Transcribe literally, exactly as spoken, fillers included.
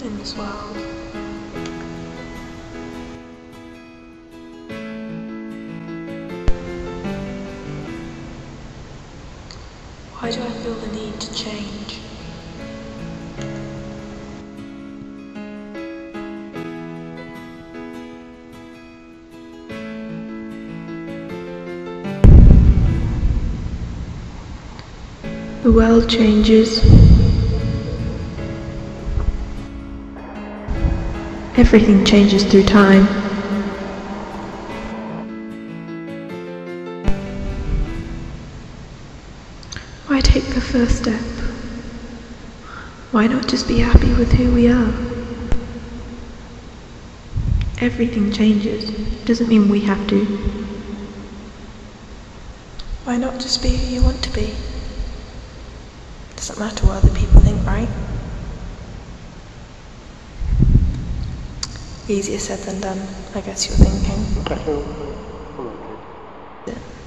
in this world. Why do I feel the need to change? The world changes. Everything changes through time. Why take the first step? Why not just be happy with who we are? Everything changes. Doesn't mean we have to. Why not just be who you want to be? Doesn't matter what other people think, right? Easier said than done, I guess you're thinking.